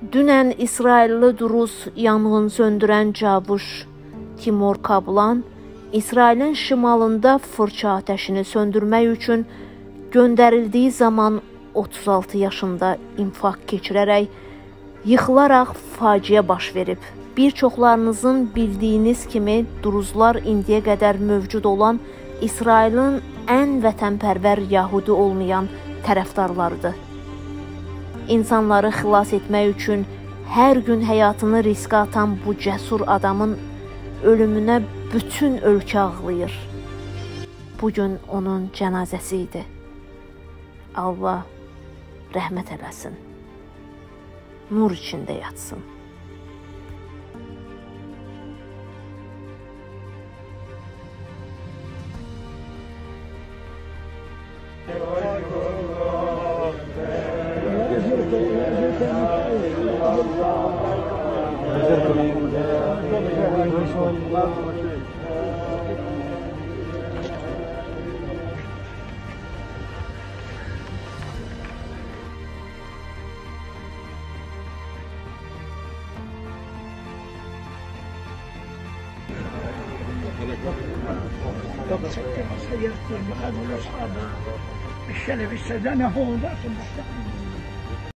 Dünən İsrailli Druzi yanğın söndürən Cavuş Timur Kablan İsrailin şimalında fırça ateşini söndürmək üçün göndərildiyi zaman 36 yaşında infaq keçirərək yıxılaraq faciə baş verib. Bir çoxlarınızın bildiyiniz kimi Druzlar indiyə qədər mövcud olan İsrailin ən vətənpərvər Yahudi olmayan tərəfdarlarıdır. İnsanları xilas etmək üçün hər gün həyatını riskə atan bu cəsur adamın ölümünə bütün ölkə ağlayır. Bugün onun cənazəsi idi. Allah rəhmət eləsin. Nur içində yatsın. الشلف السدانة هو ذاك المستقبل